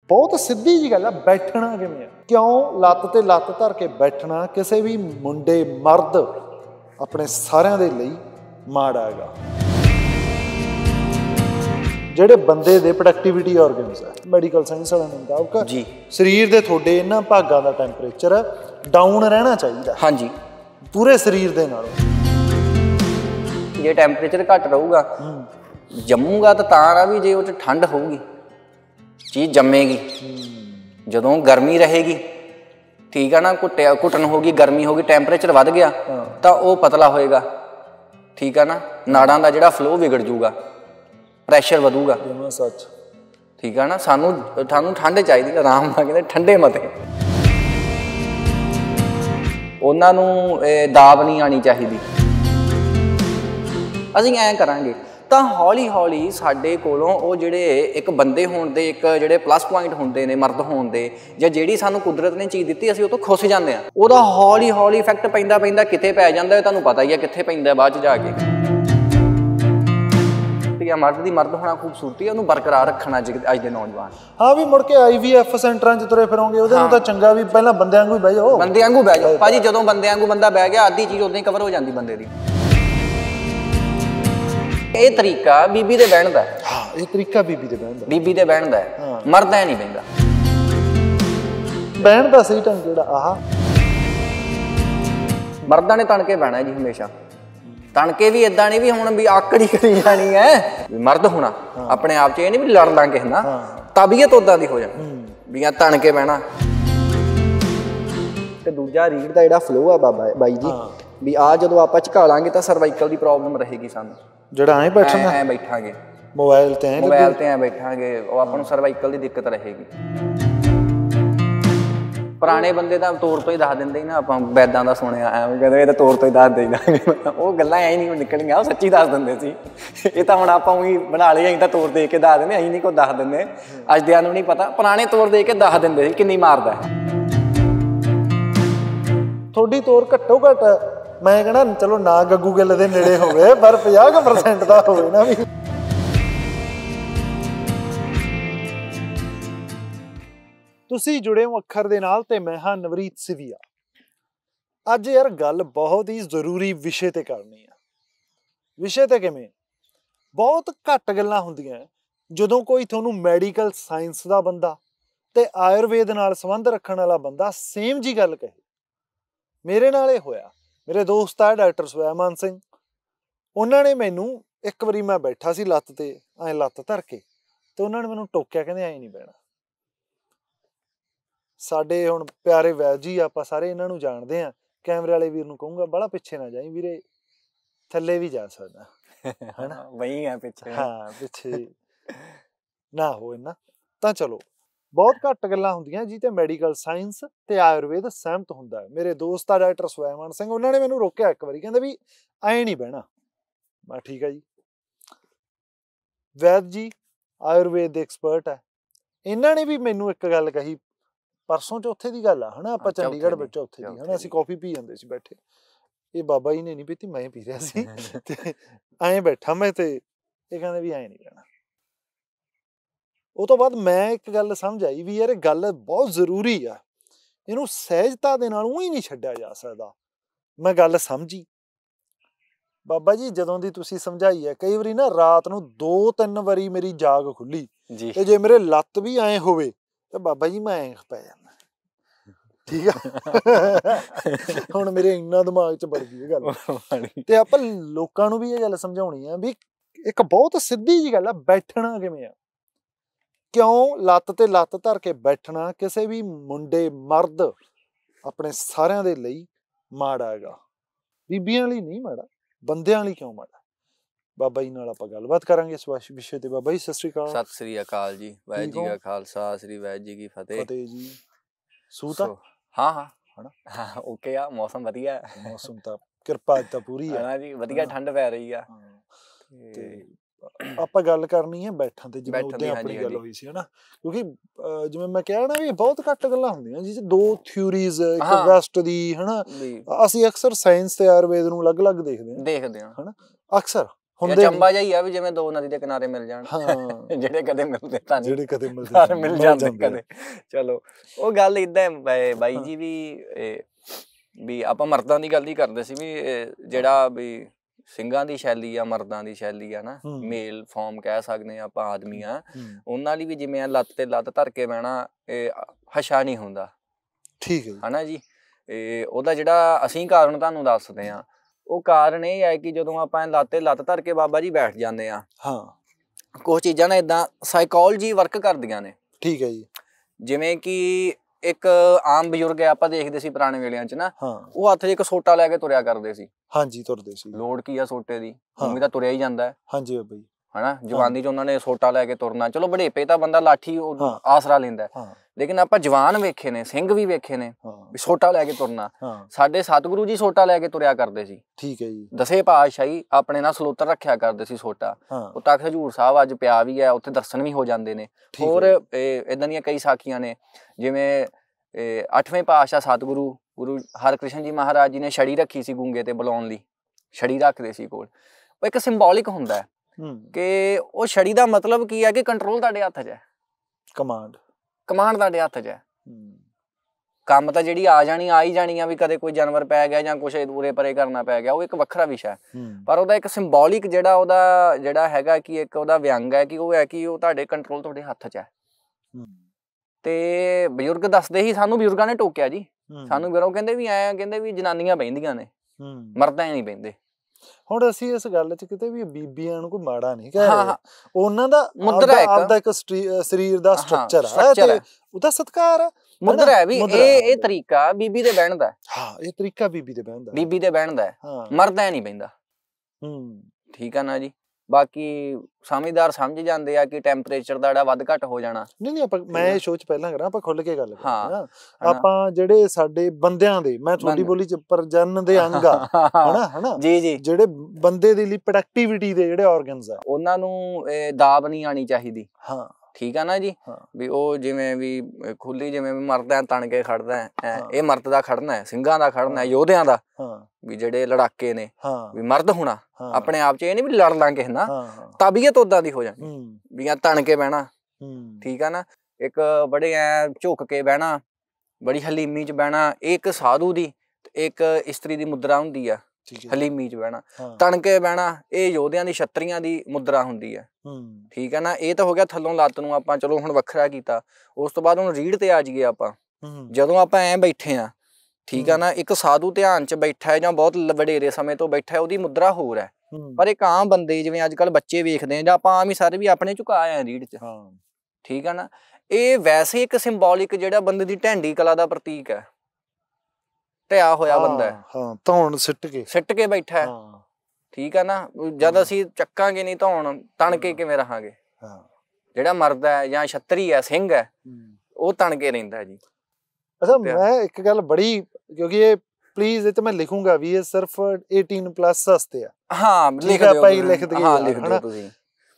बहुत सीधी जी गल है, बैठना किवें आ, क्यों लत्त ते लत्त धर के बैठना किसी भी मुंडे मर्द अपने सारिਆਂ ਦੇ ਲਈ माड़ा हैगा। ਜਿਹੜੇ ਬੰਦੇ ਦੇ ਪ੍ਰੋਡਕਟਿਵਿਟੀ ਆਰਗਨਸ ਹੈ ਮੈਡੀਕਲ ਸਾਇੰਸ ਵਾਲਿਆਂ ਦੇ ਮੁਤਾਬਕ ਜੀ ਸਰੀਰ ਦੇ ਤੁਹਾਡੇ ਇਹਨਾਂ ਭਾਗਾਂ ਦਾ ਟੈਂਪਰੇਚਰ ਡਾਊਨ ਰਹਿਣਾ ਚਾਹੀਦਾ। ਹਾਂਜੀ ਪੂਰੇ ਸਰੀਰ ਦੇ ਨਾਲੋਂ ਜੇ ਟੈਂਪਰੇਚਰ ਘੱਟ ਰਹੂਗਾ ਜੰਮੂਗਾ ਤਾਂ ਆ ਵੀ ਜੇ ਉਹ 'ਚ ਠੰਡ ਹੋਊਗੀ ਚੀਜ਼ ਜੰਮੇਗੀ। ਜਦੋਂ ਗਰਮੀ ਰਹੇਗੀ ਠੀਕ ਆ ਨਾ, ਘੁੱਟਣ ਹੋਗੀ, ਗਰਮੀ ਹੋਗੀ, ਟੈਂਪਰੇਚਰ ਵੱਧ ਗਿਆ ਤਾਂ ਉਹ ਪਤਲਾ ਹੋਏਗਾ ਠੀਕ ਆ ਨਾ, ਨਾੜਾਂ ਦਾ ਜਿਹੜਾ ਫਲੋ ਵਿਗੜ ਜੂਗਾ, ਪ੍ਰੈਸ਼ਰ ਵਧੂਗਾ। ਸੱਚ ਠੀਕ ਆ ਨਾ, ਸਾਨੂੰ ਠੰਡ ਚਾਹੀਦੀ, ਆਰਾਮ ਨਾਲ ਕਹਿੰਦੇ ਠੰਡੇ ਮਤੇ। ਉਹਨਾਂ ਨੂੰ ਦਾਬ ਨਹੀਂ ਆਣੀ ਚਾਹੀਦੀ। ਅਸੀਂ ਐਂ ਕਰਾਂਗੇ ਤਾਂ ਹੌਲੀ ਹੌਲੀ ਸਾਡੇ ਕੋਲੋਂ ਉਹ ਜਿਹੜੇ ਇੱਕ ਬੰਦੇ ਹੋਣ ਦੇ ਇੱਕ ਜਿਹੜੇ ਪਲੱਸ ਪੁਆਇੰਟ ਹੁੰਦੇ ਨੇ ਮਰਦ ਹੋਣ ਦੇ, ਜਾਂ ਜਿਹੜੀ ਸਾਨੂੰ ਕੁਦਰਤ ਨੇ ਚੀਜ਼ ਦਿੱਤੀ ਅਸੀਂ ਉਹ ਤੋਂ ਖੁੱਸ ਜਾਂਦੇ ਹਾਂ। ਉਹਦਾ ਹੌਲੀ ਹੌਲੀ ਇਫੈਕਟ ਪੈਂਦਾ ਕਿਤੇ ਪੈ ਜਾਂਦਾ, ਤੁਹਾਨੂੰ ਪਤਾ ਹੀ ਆ ਕਿੱਥੇ ਪੈਂਦਾ ਬਾਅਦ 'ਚ ਜਾ ਕੇ। ਮਰਦ ਦੀ ਮਰਦ ਹੋਣਾ ਖੂਬਸੂਰਤੀ ਹੈ, ਉਹਨੂੰ ਬਰਕਰਾਰ ਰੱਖਣਾ ਅੱਜ ਦੇ ਨੌਜਵਾਨ। ਹਾਂ ਵੀ ਮੁੜ ਕੇ IVF ਸੈਂਟਰਾਂ 'ਚ ਤੁਰੇ ਫਿਰੋਗੇ, ਉਹਦੇ ਨੂੰ ਤਾਂ ਚੰਗਾ ਵੀ ਪਹਿਲਾਂ ਬੰਦਿਆਂ ਵਾਂਗੂ ਹੀ ਬਹਿ ਜਾਓ। ਬੰਦੇ ਵਾਂਗੂ ਬਹਿ ਜਾਓ ਭਾਜੀ, ਜਦੋਂ ਬੰਦੇ ਵਾਂਗੂ ਬੰਦਾ ਬਹਿ ਗਿਆ ਅੱਧੀ ਚੀਜ਼ ਉਦੋਂ ਹੀ ਕਵਰ ਹੋ ਜਾਂਦੀ ਬੰਦੇ ਦੀ। ਇਹ ਤਰੀਕਾ ਬੀਬੀ ਦੇ ਬਹਿਣ ਦਾ। ਹਾਂ ਇਹ ਤਰੀਕਾ ਬੀਬੀ ਦੇ ਬਹਿਣ ਦਾ, ਬੀਬੀ ਦੇ ਬਹਿਣ ਦਾ ਹੈ, ਮਰਦ ਐ ਨਹੀਂ ਬਹਿੰਦਾ। ਬਹਿਣ ਦਾ ਸਹੀ ਢੰਗ ਜਿਹੜਾ ਆਹ ਮਰਦਾਂ ਨੇ ਤਣ ਕੇ ਬਹਿਣਾ ਜੀ ਹਮੇਸ਼ਾ। ਤਣ ਕੇ ਵੀ ਏਦਾਂ ਨਹੀਂ ਵੀ ਹੁਣ ਵੀ ਆਕੜੀ ਕਰੀ ਜਾਣੀ ਹੈ, ਮਰਦ ਹੋਣਾ ਆਪਣੇ ਆਪ 'ਚ ਇਹ ਨਹੀਂ ਵੀ ਲੜ ਲਾਂ ਕਿਸੇ ਨਾਲ, ਤਬੀਅਤ ਉਦਾਂ ਦੀ ਹੋ ਜਾਣੀ ਵੀ ਆ ਤਣ ਕੇ ਬਹਿਣਾ। ਤੇ ਦੂਜਾ ਰੀੜ ਦਾ ਜਿਹੜਾ ਫਲੋ ਆ ਬਾਈ ਜੀ, ਵੀ ਆ ਜਦੋਂ ਆਪਾਂ ਝੁਕਾ ਲਾਂਗੇ ਤਾਂ ਸਰਵਾਈਕਲ ਦੀ ਪ੍ਰੋਬਲਮ ਰਹੇਗੀ ਸਾਨੂੰ। ਜਿਹੜਾ ਐਂ ਬੈਠਣਾ ਐਂ ਬੈਠਾਂਗੇ ਮੋਬਾਈਲ ਤੇ ਐਂ ਬੈਠਾਂਗੇ, ਉਹ ਆਪਾਂ ਨੂੰ ਸਰਵਾਈਕਲ ਦੀ ਦਿੱਕਤ ਰਹੇਗੀ। ਪੁਰਾਣੇ ਬੰਦੇ ਤਾਂ ਤੌਰ ਤੋਂ ਹੀ ਦੱਸ ਦਿੰਦੇ ਨਾ, ਆਪਾਂ ਵੈਦਾਂ ਦਾ ਸੁਣਿਆ ਐਵੇਂ ਕਹਿੰਦੇ ਇਹ ਤਾਂ ਤੌਰ ਤੋਂ ਹੀ ਦੱਸ ਦੇਈਦਾ। ਉਹ ਗੱਲਾਂ ਐਂ ਨਹੀਂ ਨਿਕਲੀਆਂ, ਉਹ ਸੱਚੀ ਦੱਸ ਦਿੰਦੇ ਸੀ। ਇਹ ਤਾਂ ਹੁਣ ਆਪਾਂ ਉਹੀ ਬਣਾ ਲਈ, ਅਸੀਂ ਤਾਂ ਤੌਰ ਦੇ ਕੇ ਦੱਸ ਦਿੰਦੇ, ਅਸੀਂ ਨਹੀਂ ਕੋਈ ਦੱਸ ਦਿੰਦੇ। ਅੱਜ ਦਿਆਂ ਨੂੰ ਨਹੀਂ ਪਤਾ, ਪੁਰਾਣੇ ਤੌਰ ਦੇ ਕੇ ਦੱਸ ਦਿੰਦੇ ਸੀ ਕਿੰਨੀ ਮਾਰਦਾ। ਤੁਹਾਡੀ ਤੌਰ ਘੱਟੋ ਘੱਟ ਮੈਂ ਕਹਿਣਾ ਚਲੋ ਨਾ ਗੱਗੂ ਗਿੱਲ ਦੇ ਨੇੜੇ ਹੋਵੇ, ਪਰ 50% ਦਾ ਹੋਵੇ ਨਾ ਵੀ। ਤੁਸੀਂ ਜੁੜੇ ਹੋ ਅੱਖਰ ਦੇ ਨਾਲ ਤੇ ਮੈਂ ਹਾਂ ਨਵਰੀਤ ਸਿਵੀਆ। ਅੱਜ ਯਾਰ ਗੱਲ ਬਹੁਤ ਹੀ ਜ਼ਰੂਰੀ ਵਿਸ਼ੇ ਤੇ ਕਰਨੀ ਆ। ਵਿਸ਼ੇ ਤੇ ਕਿਵੇਂ? ਬਹੁਤ ਘੱਟ ਗੱਲਾਂ ਹੁੰਦੀਆਂ ਜਦੋਂ ਕੋਈ ਤੁਹਾਨੂੰ ਮੈਡੀਕਲ ਸਾਇੰਸ ਦਾ ਬੰਦਾ ਤੇ ਆਯੁਰਵੇਦ ਨਾਲ ਸੰਬੰਧ ਰੱਖਣ ਵਾਲਾ ਬੰਦਾ ਸੇਮ ਜੀ ਗੱਲ ਕਹੇ। ਮੇਰੇ ਨਾਲ ਇਹ ਹੋਇਆ। ਮੇਰੇ ਦੋਸਤ ਆ ਡਾਕਟਰ ਸੁਵੈਮਾਨ ਸਿੰਘ, ਉਹਨਾਂ ਨੇ ਮੈਨੂੰ ਇੱਕ ਵਾਰੀ ਮੈਂ ਬੈਠਾ ਸੀ ਲੱਤ ਤੇ ਐਂ ਲੱਤ ਧਰ ਕੇ, ਤੇ ਉਹਨਾਂ ਨੇ ਮੈਨੂੰ ਟੋਕਿਆ, ਕਹਿੰਦੇ ਐਂ ਨਹੀਂ ਬਹਿਣਾ। ਸਾਡੇ ਹੁਣ ਪਿਆਰੇ ਵੈਦ ਜੀ, ਆਪਾਂ ਸਾਰੇ ਇਹਨਾਂ ਨੂੰ ਜਾਣਦੇ ਹਾਂ। ਕੈਮਰੇ ਵਾਲੇ ਵੀਰ ਨੂੰ ਕਹੂੰਗਾ ਬੜਾ ਪਿੱਛੇ ਨਾ ਜਾਈ ਵੀਰੇ, ਥੱਲੇ ਵੀ ਜਾ ਸਕਦਾ ਹਨਾ, ਵਹੀਂ ਆ ਪਿੱਛੇ। ਹਾਂ ਪਿੱਛੇ ਨਾ ਹੋ ਇਹਨਾਂ। ਤਾਂ ਚਲੋ ਬਹੁਤ ਘੱਟ ਗੱਲਾਂ ਹੁੰਦੀਆਂ ਜੀ ਤੇ ਮੈਡੀਕਲ ਸਾਇੰਸ ਤੇ ਆਯੁਰਵੇਦ ਸਹਿਮਤ ਹੁੰਦਾ ਹੈ। ਮੇਰੇ ਦੋਸਤ ਆ ਡਾਕਟਰ ਸੁਵੈਮਾਨ ਸਿੰਘ, ਉਹਨਾਂ ਨੇ ਮੈਨੂੰ ਰੋਕਿਆ ਇੱਕ ਵਾਰੀ, ਕਹਿੰਦੇ ਵੀ ਐਂ ਨਹੀਂ ਬਹਿਣਾ। ਮੈਂ ਠੀਕ ਹੈ ਜੀ। ਵੈਦ ਜੀ ਆਯੁਰਵੇਦ ਦੇ ਐਕਸਪਰਟ ਹੈ, ਇਹਨਾਂ ਨੇ ਵੀ ਮੈਨੂੰ ਇੱਕ ਗੱਲ ਕਹੀ ਪਰਸੋਂ ਚੌਥੇ ਦੀ ਗੱਲ ਆ ਹਨਾ, ਆਪਾਂ ਚੰਡੀਗੜ੍ਹ ਵਿੱਚ ਉੱਥੇ ਦੀ ਹਨਾ, ਅਸੀਂ ਕੌਫੀ ਪੀ ਜਾਂਦੇ ਸੀ ਬੈਠੇ। ਇਹ ਬਾਬਾ ਜੀ ਨੇ ਨਹੀਂ ਪੀਤੀ, ਮੈਂ ਪੀ ਰਿਹਾ ਸੀ। ਤੇ ਐਂ ਬੈਠਾ ਮੈਂ, ਤੇ ਇਹ ਕਹਿੰਦੇ ਵੀ ਐਂ ਨਹੀਂ ਰਹਿਣਾ। ਉਹ ਤੋਂ ਬਾਅਦ ਮੈਂ ਇੱਕ ਗੱਲ ਸਮਝ ਆਈ ਵੀ ਯਾਰ ਇਹ ਗੱਲ ਬਹੁਤ ਜ਼ਰੂਰੀ ਆ, ਇਹਨੂੰ ਸਹਿਜਤਾ ਦੇ ਨਾਲ ਊਂ ਹੀ ਨਹੀਂ ਛੱਡਿਆ ਜਾ ਸਕਦਾ। ਮੈਂ ਗੱਲ ਸਮਝੀ। ਬਾਬਾ ਜੀ ਜਦੋਂ ਦੀ ਤੁਸੀਂ ਸਮਝਾਈ ਹੈ, ਕਈ ਵਾਰੀ ਨਾ ਰਾਤ ਨੂੰ 2-3 ਵਾਰੀ ਮੇਰੀ ਜਾਗ ਖੁੱਲੀ, ਤੇ ਜੇ ਮੇਰੇ ਲੱਤ ਵੀ ਐਂ ਹੋਵੇ ਤੇ ਬਾਬਾ ਜੀ ਮੈਂ ਐਂ ਪੈ ਜਾਂਦਾ। ਠੀਕ ਆ ਹੁਣ ਮੇਰੇ ਇੰਨਾ ਦਿਮਾਗ 'ਚ ਵੜ ਗਈ ਇਹ ਗੱਲ। ਤੇ ਆਪਾਂ ਲੋਕਾਂ ਨੂੰ ਵੀ ਇਹ ਗੱਲ ਸਮਝਾਉਣੀ ਆ ਵੀ ਇੱਕ ਬਹੁਤ ਸਿੱਧੀ ਜਿਹੀ ਗੱਲ ਆ, ਬੈਠਣਾ ਕਿਵੇਂ ਆ, ਕਿਉਂ ਲੱਤ ਤੇ ਲੱਤ ਧਰ ਕੇ ਬੈਠਣਾ ਕਿਸੇ ਵੀ ਮੁੰਡੇ ਮਰਦ ਆਪਣੇ ਸਾਰਿਆਂ ਦੇ ਲਈ ਮਾੜਾ ਹੈਗਾ। ਬੀਬੀਆਂ ਲਈ ਨਹੀਂ ਮਾੜਾ, ਬੰਦਿਆਂ ਲਈ ਕਿਉਂ ਮਾੜਾ। ਬਾਬਾ ਜੀ ਨਾਲ ਆਪਾਂ ਗੱਲਬਾਤ ਕਰਾਂਗੇ ਇਸ ਵਿਸ਼ੇ ਤੇ। ਬਾਬਾ ਜੀ ਸਤਿ ਸ੍ਰੀ ਅਕਾਲ। ਸਤਿ ਸ੍ਰੀ ਅਕਾਲ ਜੀ। ਵਾਹਿਗੁਰੂ ਜੀ ਕਾ ਖਾਲਸਾ, ਸ੍ਰੀ ਵਾਹਿਗੁਰੂ ਜੀ ਕੀ ਫਤਿਹ। ਫਤਿਹ ਜੀ। ਸੂਤ ਆ? ਹਾਂ ਹਾਂ ਹਨਾ, ਓਕੇ ਆ। ਮੌਸਮ ਵਧੀਆ, ਮੌਸਮ ਤਾਂ ਕਿਰਪਾ ਤਾਂ ਪੂਰੀ ਆ ਜੀ, ਵਧੀਆ ਠੰਡ ਪੈ ਰਹੀ ਆ। ਤੇ ਆਪਾਂ ਗੱਲ ਕਰਨੀ ਹੈ ਬੈਠਣ ਤੇ, ਜਿਵੇਂ ਉਦੋਂ ਆਪਣੀ ਗੱਲ ਹੋਈ ਸੀ ਹਨਾ, ਕਿਉਂਕਿ ਜਿਵੇਂ ਮੈਂ ਕਿਹਾ ਨਾ ਵੀ ਬਹੁਤ ਘੱਟ ਗੱਲਾਂ ਹੁੰਦੀਆਂ ਜਿਸ 'ਚ ਦੋ ਥਿਊਰੀਜ਼, ਇੱਕ ਵੈਸਟ ਦੀ ਹਨਾ। ਅਸੀਂ ਅਕਸਰ ਸਾਇੰਸ ਤੇ ਆਯੁਰਵੇਦ ਨੂੰ ਅਲੱਗ ਅਲੱਗ ਦੇਖਦੇ ਹਾਂ ਹਨਾ, ਅਕਸਰ ਹੁੰਦੇ ਚੰਬਾ ਜਿਹਾ ਹੀ ਆ ਵੀ ਜਿਵੇਂ ਦੋ ਨਦੀ ਦੇ ਕਿਨਾਰੇ ਮਿਲ ਜਾਣ ਹਾਂ ਜਿਹੜੇ ਕਦੇ ਮਿਲਦੇ ਤਾਂ ਨਹੀਂ, ਜਿਹੜੇ ਕਦੇ ਮਿਲਦੇ ਮਿਲ ਜਾਂਦੇ ਕਦੇ। ਚਲੋ ਉਹ ਗੱਲ ਏਦਾਂ ਬਾਈ ਜੀ ਵੀ ਆਪਾਂ ਮਰਦਾਂ ਦੀ ਗੱਲ ਹੀ ਕਰਦੇ ਸੀ ਵੀ ਜਿਹੜਾ ਵੀ ਸਿੰਘਾਂ ਦੀ ਸ਼ੈਲੀ ਆ, ਮਰਦਾਂ ਦੀ ਸ਼ੈਲੀ ਆ ਨਾ, ਮੇਲ ਫਾਰਮ ਕਹਿ ਸਕਦੇ ਆ ਆਪਾਂ, ਆਦਮੀ ਆ, ਉਹਨਾਂ ਲਈ ਵੀ ਜਿਵੇਂ ਲੱਤ ਤੇ ਲੱਤ ਧਰ ਕੇ ਬਹਿਣਾ ਇਹ ਹਸ਼ਾ ਨਹੀਂ ਹੁੰਦਾ। ਠੀਕ ਹੈ ਹਨਾ ਜੀ। ਉਹਦਾ ਜਿਹੜਾ ਅਸੀਂ ਕਾਰਨ ਤੁਹਾਨੂੰ ਦੱਸਦੇ ਆ, ਉਹ ਕਾਰਨ ਇਹ ਹੈ ਕਿ ਜਦੋਂ ਆਪਾਂ ਲੱਤ ਤੇ ਲੱਤ ਧਰ ਕੇ ਬਾਬਾ ਜੀ ਬੈਠ ਜਾਂਦੇ ਆ, ਹਾਂ ਕੁਛ ਚੀਜ਼ਾਂ ਨਾ ਏਦਾਂ ਸਾਈਕੋਲੋਜੀ ਵਰਕ ਕਰਦੀਆਂ ਨੇ। ਠੀਕ ਹੈ ਜੀ। ਜਿਵੇਂ ਕਿ ਇੱਕ ਆਮ ਬਜ਼ੁਰਗ ਹੈ, ਆਪਾਂ ਦੇਖਦੇ ਸੀ ਪੁਰਾਣੇ ਵੇਲਿਆਂ 'ਚ ਨਾ, ਹਾਂ ਉਹ ਹੱਥ 'ਚ ਇੱਕ ਸੋਟਾ ਲੈ ਕੇ ਤੁਰਿਆ ਕਰਦੇ ਸੀ। ਹਾਂਜੀ ਤੁਰਦੇ ਸੀ। ਲੋੜ ਕੀ ਆ ਸੋਟੇ ਦੀ, ਉਵੇਂ ਤਾਂ ਤੁਰਿਆ ਹੀ ਜਾਂਦਾ। ਹਾਂਜੀ ਬਾਬਾ ਜੀ। ਹਨਾ ਜਵਾਨੀ 'ਚ ਉਹਨਾਂ ਨੇ ਸੋਟਾ ਲੈ ਕੇ ਤੁਰਨਾ, ਚਲੋ ਬੜੇਪੇ ਤਾਂ ਬੰਦਾ ਲਾਠੀ ਆਸਰਾ ਲੈਂਦਾ, ਲੇਕਿਨ ਆਪਾਂ ਜਵਾਨ ਵੇਖੇ ਨੇ, ਸਿੰਘ ਵੀ ਵੇਖੇ ਨੇ ਵੀ ਸੋਟਾ ਲੈ ਕੇ ਤੁਰਨਾ। ਸਾਡੇ ਸਤਿਗੁਰੂ ਜੀ ਸੋਟਾ ਲੈ ਕੇ ਤੁਰਿਆ ਕਰਦੇ ਸੀ। ਠੀਕ ਹੈ ਜੀ। ਦਸੇ ਪਾਤਸ਼ਾਹੀ ਆਪਣੇ ਨਾਲ ਸਲੋਤਰ ਰੱਖਿਆ ਕਰਦੇ ਸੀ ਸੋਟਾ। ਉਹ ਤਖਤ ਹਜ਼ੂਰ ਸਾਹਿਬ ਅੱਜ ਪਿਆ ਵੀ ਹੈ, ਉੱਥੇ ਦਰਸ਼ਨ ਵੀ ਹੋ ਜਾਂਦੇ ਨੇ। ਹੋਰ ਏਦਾਂ ਦੀਆਂ ਕਈ ਸਾਖੀਆਂ ਨੇ, ਜਿਵੇਂ 8ਵੇਂ ਪਾਤਸ਼ਾਹ ਸਤਿਗੁਰੂ ਗੁਰੂ ਹਰਕ੍ਰਿਸ਼ਨ ਜੀ ਮਹਾਰਾਜ ਜੀ ਨੇ ਛੜੀ ਰੱਖੀ ਸੀ ਗੂੰਗੇ ਤੇ ਬੁਲਾਉਣ ਲਈ, ਛੜੀ ਰੱਖਦੇ ਸੀ ਕੋਲ। ਉਹ ਇੱਕ ਸਿੰਬੋਲਿਕ ਹੁੰਦਾ ਕਿ ਉਹ ਛੜੀ ਦਾ ਮਤਲਬ ਕੀ ਹੈ ਕਿ ਕੰਟਰੋਲ ਤੁਹਾਡੇ ਹੱਥ 'ਚ ਹੈ, ਕਮਾਂਡ ਤੁਹਾਡੇ ਹੱਥ 'ਚ ਹੈ। ਕੰਮ ਤਾਂ ਜਿਹੜੀ ਆ ਹੀ ਜਾਣੀ ਆ, ਵੀ ਕਦੇ ਕੋਈ ਜਾਨਵਰ ਪੈ ਗਿਆ ਜਾਂ ਕੁਛ ਉਰੇ ਪਰੇ ਕਰਨਾ ਪੈ ਗਿਆ, ਉਹ ਇੱਕ ਵੱਖਰਾ ਵਿਸ਼ਾ ਹੈ। ਪਰ ਉਹਦਾ ਇੱਕ ਸਿੰਬੋਲਿਕ ਜਿਹੜਾ ਹੈਗਾ ਕਿ ਇੱਕ ਉਹਦਾ ਵਿਅੰਗ ਹੈ ਕਿ ਉਹ ਹੈ ਕਿ ਉਹ ਤੁਹਾਡੇ ਕੰਟਰੋਲ ਤੁਹਾਡੇ ਹੱਥ 'ਚ ਹੈ। ਤੇ ਬਜ਼ੁਰਗ ਦੱਸਦੇ ਸੀ, ਸਾਨੂੰ ਬਜ਼ੁਰਗਾਂ ਨੇ ਟੋਕਿਆ ਜੀ, ਸਾਨੂੰ ਬਜ਼ੁਰਗ ਕਹਿੰਦੇ ਵੀ ਜਨਾਨੀਆਂ ਬਹਿੰਦੀਆਂ ਨੇ, ਮਰਦਾਂ ਨਹੀਂ ਬਹਿੰਦੇ। ਹੁਣ ਅਸੀਂ ਇਸ ਗੱਲ 'ਚ ਕਿਤੇ ਵੀ ਬੀਬੀਆਂ ਨੂੰ ਕੋਈ ਮਾੜਾ ਨਹੀਂ ਕਹਿ ਰਹੇ, ਉਹਨਾਂ ਦਾ ਆਪਦਾ ਇੱਕ ਸਰੀਰ ਦਾ ਸਟਰਕਚਰ ਆ ਤੇ ਉਹਦਾ ਸਤਿਕਾਰ ਆ, ਮੁਦਰਾ ਹੈ ਵੀ ਇਹ ਤਰੀਕਾ ਬੀਬੀ ਦੇ ਬਹਿਣ ਦਾ। ਹਾਂ ਇਹ ਤਰੀਕਾ ਬੀਬੀ ਦੇ ਬਹਿਣ ਦਾ, ਮਰਦਾ ਨਹੀਂ ਬਹਿੰਦਾ। ਠੀਕ ਆ ਨਾ ਜੀ। ਬਾਕੀ ਸਮਝਦਾਰ ਸਮਝ ਜਾਂਦੇ ਆ ਕਿ ਟੈਂਪਰੇਚਰ ਦਾ ਜਿਹੜਾ ਵੱਧ ਘੱਟ ਹੋ ਜਾਣਾ। ਨਹੀਂ ਆਪਾਂ ਮੈਂ ਇਹ ਸ਼ੋਅ 'ਚ ਪਹਿਲਾਂ ਕਰਾਂ, ਆਪਾਂ ਖੁੱਲ ਕੇ ਗੱਲ ਕਰਦੇ ਹਾਂ। ਆਪਾਂ ਜਿਹੜੇ ਸਾਡੇ ਬੰਦਿਆਂ ਦੇ, ਮੈਂ ਤੁਹਾਡੀ ਬੋਲੀ 'ਚ ਪ੍ਰਜਨਨ ਦੇ ਅੰਗ ਆ ਹਨਾ ਜੀ, ਜਿਹੜੇ ਬੰਦੇ ਦੇ ਲਈ ਪ੍ਰੋਡਕਟਿਵਿਟੀ ਦੇ ਜਿਹੜੇ ਆਰਗਨਸ ਆ, ਉਹਨਾਂ ਨੂੰ ਦਾਬ ਨਹੀਂ ਆਣੀ ਚਾਹੀਦੀ। ਹਾਂ ਠੀਕ ਆ ਨਾ ਜੀ। ਵੀ ਉਹ ਜਿਵੇਂ ਵੀ ਖੁੱਲੀ ਜਿਵੇਂ ਮਰਦਾ ਤਣ ਕੇ ਖੜਦਾ, ਇਹ ਮਰਦ ਦਾ ਖੜਨਾ ਹੈ, ਸਿੰਘਾਂ ਦਾ ਖੜਨਾ, ਯੋਧਿਆਂ ਦਾ, ਵੀ ਜਿਹੜੇ ਲੜਾਕੇ ਨੇ, ਵੀ ਮਰਦ ਹੋਣਾ ਆਪਣੇ ਆਪ 'ਚ ਇਹ ਨੀ ਵੀ ਲੜ ਲਾਂਗੇ ਨਾ, ਤਬੀਅਤ ਓਦਾਂ ਦੀ ਹੋ ਜਾਣੀ ਵੀ ਤਣ ਕੇ ਬਹਿਣਾ। ਠੀਕ ਆ ਨਾ। ਇੱਕ ਬੜੇ ਝੁਕ ਕੇ ਬਹਿਣਾ, ਬੜੀ ਹਲੀਮੀ 'ਚ ਬਹਿਣਾ, ਇੱਕ ਸਾਧੂ ਦੀ ਇੱਕ ਇਸਤਰੀ ਦੀ ਮੁਦਰਾ ਹੁੰਦੀ ਆ, ਹਲੀਮੀ 'ਚ ਬਹਿਣਾ। ਤਣ ਕੇ ਬਹਿਣਾ ਇਹ ਯੋਧਿਆਂ ਦੀ, ਛਤਰੀਆਂ ਦੀ ਮੁਦਰਾ ਹੁੰਦੀ ਹੈ। ਠੀਕ ਹੈ ਨਾ। ਇਹ ਤਾਂ ਹੋ ਗਿਆ ਥੱਲੋਂ ਲੱਤ ਨੂੰ ਆਪਾਂ ਚਲੋ ਹੁਣ ਵੱਖਰਾ ਕੀਤਾ। ਉਸ ਤੋਂ ਬਾਅਦ ਹੁਣ ਰੀੜ ਤੇ ਆ ਜਾਈਏ ਆਪਾਂ। ਜਦੋਂ ਆਪਾਂ ਐਂ ਬੈਠੇ ਆ, ਠੀਕ ਆ ਨਾ, ਇੱਕ ਸਾਧੂ ਧਿਆਨ 'ਚ ਬੈਠਾ ਹੈ ਜਾਂ ਬਹੁਤ ਵਡੇਰੇ ਸਮੇਂ ਤੋਂ ਬੈਠਾ ਹੈ, ਉਹਦੀ ਮੁਦਰਾ ਹੋਰ ਹੈ। ਪਰ ਇੱਕ ਆਮ ਬੰਦੇ ਜਿਵੇਂ ਅੱਜ ਕੱਲ੍ਹ ਬੱਚੇ ਵੇਖਦੇ ਆ ਜਾਂ ਆਪਾਂ ਆਮ ਹੀ ਸਾਰੇ ਵੀ ਆਪਣੇ ਝੁਕਾ ਆਏ ਰੀੜ 'ਚ। ਠੀਕ ਆ ਨਾ। ਇਹ ਵੈਸੇ ਇੱਕ ਸਿੰਬੋਲਿਕ ਜਿਹੜਾ ਬੰਦੇ ਦੀ ਢੈਂਡੀ ਕਲਾ ਦਾ ਪ੍ਰਤੀਕ ਹੈ। ਢਿਆ ਹੋਇਆ ਬੰਦਾ, ਧੌਣ ਸਿੱਟ ਕੇ ਬੈਠਾ। ਠੀਕ ਆ ਨਾ। ਜਦ ਅਸੀਂ ਚੱਕਾਂਗੇ ਨਹੀਂ ਧੌਣ, ਤਣ ਕੇ ਕਿਵੇਂ ਰਹਾਂਗੇ? ਜਿਹੜਾ ਮਰਦ ਹੈ ਜਾਂ ਛਤਰੀ ਹੈ, ਸਿੰਘ ਹੈ, ਉਹ ਤਣ ਕੇ ਰਹਿੰਦਾ ਜੀ। ਅੱਛਾ ਮੈਂ ਇੱਕ ਗੱਲ ਬੜੀ, ਕਿਉਂਕਿ ਇਹ ਪਲੀਜ਼ ਇਹ ਤੇ ਮੈਂ ਲਿਖੂੰਗਾ ਵੀ ਇਹ ਸਿਰਫ 18+ ਵਾਸਤੇ ਆ। ਹਾਂ ਲਿਖ ਦਿਓ ਤੁਸੀਂ।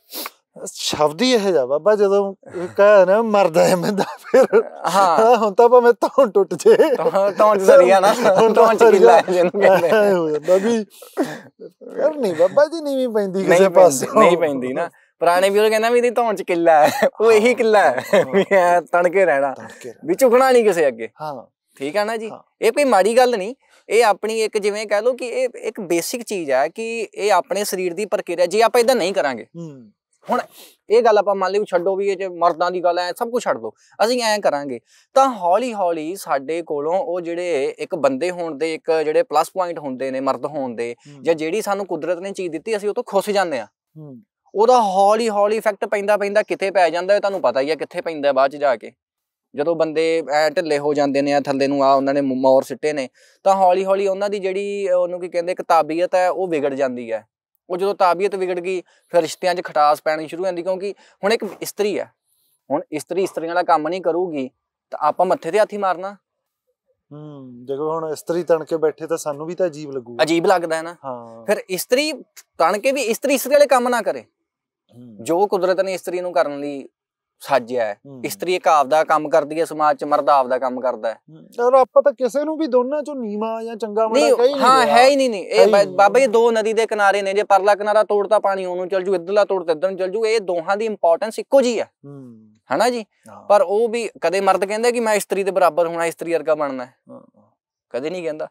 ਸ਼ਬਦ ਹੀ ਇਹ ਜਾ ਬਾਬਾ, ਜਦੋਂ ਕਹਿ ਨਾ ਮਰਦਾ ਹੈ ਮੈਂ ਫਿਰ ਹੁਣ ਤਾਂ ਭਾਵੇਂ ਧੌਣ ਟੁੱਟ ਜੇ, ਧੌਣ ਸਰੀਆ ਨਾ, ਧੌਣ ਚ ਕਿੱਲਾ ਜਿਹਨੂੰ ਕਹਿੰਦੇ ਹੋ ਜਾਂਦਾ ਵੀ ਨਹੀਂ ਬਾਬਾ ਜੀ ਨੀਵੀਂ ਪੈਂਦੀ ਕਿਸੇ ਪਾਸੇ, ਨਹੀਂ ਪੈਂਦੀ ਨਾ। ਪੁਰਾਣੇ ਵੀ ਉਹ ਕਹਿੰਦਾ ਵੀ ਇਹਦੀ ਧੌਣ ਚ ਕਿੱਲਾ ਹੈ, ਉਹ ਇਹੀ ਕਿੱਲਾ ਹੈ ਵੀ ਐ ਤਣ ਕੇ ਰਹਿਣਾ, ਵੀ ਝੁਕਣਾ ਨਹੀਂ ਕਿਸੇ ਅੱਗੇ। ਠੀਕ ਹੈ ਨਾ ਜੀ। ਇਹ ਕੋਈ ਮਾੜੀ ਗੱਲ ਨਹੀਂ, ਇਹ ਆਪਣੀ ਇੱਕ ਜਿਵੇਂ ਕਹਿ ਲਓ ਕਿ ਇਹ ਇੱਕ ਬੇਸਿਕ ਚੀਜ਼ ਹੈ ਕਿ ਇਹ ਆਪਣੇ ਸਰੀਰ ਦੀ ਪ੍ਰਕਿਰਿਆ। ਜੇ ਆਪਾਂ ਏਦਾਂ ਨਹੀਂ ਕਰਾਂਗੇ, ਹੁਣ ਇਹ ਗੱਲ ਆਪਾਂ ਮੰਨ ਲਈ ਛੱਡੋ ਵੀ ਇਹ ਚ ਮਰਦਾਂ ਦੀ ਗੱਲ ਐ, ਸਭ ਕੁਛ ਛੱਡ ਦੋ, ਅਸੀਂ ਐਂ ਕਰਾਂਗੇ ਤਾਂ ਹੌਲੀ ਹੌਲੀ ਸਾਡੇ ਕੋਲੋਂ ਉਹ ਜਿਹੜੇ ਇੱਕ ਬੰਦੇ ਹੋਣ ਦੇ ਇੱਕ ਜਿਹੜੇ ਪਲੱਸ ਪੁਆਇੰਟ ਹੁੰਦੇ ਨੇ ਮਰਦ ਹੋਣ ਦੇ, ਜਾਂ ਜਿਹੜੀ ਸਾਨੂੰ ਕੁਦਰਤ ਨੇ ਚੀਜ਼ ਦਿੱਤੀ, ਅਸੀਂ ਉਹ ਤੋਂ ਖੁੱਸ ਜਾਂਦੇ ਆ। ਉਹਦਾ ਹੌਲੀ ਹੌਲੀ ਇਫੈਕਟ ਪੈਂਦਾ ਕਿਤੇ ਪੈ ਜਾਂਦਾ, ਤੁਹਾਨੂੰ ਪਤਾ ਹੀ ਆ ਕਿੱਥੇ ਪੈਂਦਾ ਬਾਅਦ ਚ ਜਾ ਕੇ। ਜਦੋਂ ਬੰਦੇ ਐ ਢਿੱਲੇ ਹੋ ਜਾਂਦੇ ਨੇ, ਥੱਲੇ ਨੂੰ ਆ ਉਹਨਾਂ ਨੇ ਮੌਰ ਸਿੱਟੇ ਨੇ, ਤਾਂ ਹੌਲੀ ਹੌਲੀ ਉਹਨਾਂ ਦੀ ਜਿਹੜੀ ਉਹਨੂੰ ਕੀ ਕਹਿੰਦੇ ਇੱਕ ਤਾਬੀਅਤ ਹੈ, ਉਹ ਵਿਗੜ ਜਾਂਦੀ ਹੈ। ਉਹ ਜਦੋਂ ਤਾਬੀਅਤ ਵਿਗੜ ਗਈ, ਫਿਰ ਰਿਸ਼ਤਿਆਂ 'ਚ ਖਟਾਸ ਪੈਣੀ ਸ਼ੁਰੂ ਹੋ ਜਾਂਦੀ। ਕਿਉਂਕਿ ਹੁਣ ਇੱਕ ਇਸਤਰੀ ਹੈ, ਹੁਣ ਇਸਤਰੀਆਂ ਦਾ ਕੰਮ ਨਹੀਂ ਕਰੂਗੀ ਤਾਂ ਆਪਾਂ ਮੱਥੇ ਤੇ ਹੱਥ ਹੀ ਮਾਰਨਾ। ਜਦੋਂ ਹੁਣ ਇਸਤਰੀ ਤਣ ਕੇ ਬੈਠੇ ਤਾਂ ਸਾਨੂੰ ਵੀ ਤਾਂ ਅਜੀਬ ਲੱਗੂਗਾ। ਅਜੀਬ ਲੱਗਦਾ ਹੈ ਨਾ। ਫਿਰ ਇਸਤਰੀ ਤਣ ਕੇ ਵੀ ਇਸਤਰੀ ਵਾਲੇ ਕੰਮ ਨਾ ਕਰੇ ਜੋ ਕੁਦਰਤ ਨੇ ਇਸਤਰੀ ਨੂੰ ਕਰਨ ਲਈ ਸਾਜਿਆ ਹੈ। ਇਸਤਰੀ ਇੱਕ ਆਪਦਾ ਕੰਮ ਕਰਦੀ ਹੈ ਸਮਾਜ 'ਚ, ਮਰਦ ਆਪਦਾ ਕੰਮ ਕਰਦਾ ਹੈ। ਔਰ ਆਪਾਂ ਤਾਂ ਕਿਸੇ ਨੂੰ ਵੀ ਦੋਨਾਂ ਚੋਂ ਨੀਵਾਂ ਜਾਂ ਚੰਗਾ ਮਾੜਾ ਕਹੀ ਨਹੀਂ। ਹਾਂ ਹੈ ਹੀ ਨਹੀਂ। ਇਹ ਬਾਬਾ ਜੀ ਦੋ ਨਦੀ ਦੇ ਕਿਨਾਰੇ ਨੇ, ਜੇ ਪਰਲਾ ਕਿਨਾਰਾ ਤੋੜਤਾ ਪਾਣੀ ਉਹਨੂੰ ਚੱਲ ਜੂ, ਇੱਧਰਲਾ ਤੋੜ ਤੇ ਇੱਧਰ ਨੂੰ ਚੱਲ ਜੂ। ਇਹ ਦੋਹਾਂ ਦੀ ਇੰਪੋਰਟੈਂਸ ਇੱਕੋ ਜੀ ਹੈ, ਹਨਾ ਜੀ। ਪਰ ਉਹ ਵੀ ਕਦੇ ਮਰਦ ਕਹਿੰਦੇ ਕਿ ਮੈਂ ਇਸਤਰੀ ਦੇ ਬਰਾਬਰ ਹੋਣਾ, ਇਸਤਰੀ ਵਰਗਾ ਬਣਨਾ, ਕਦੇ ਨਹੀਂ ਕਹਿੰਦਾ।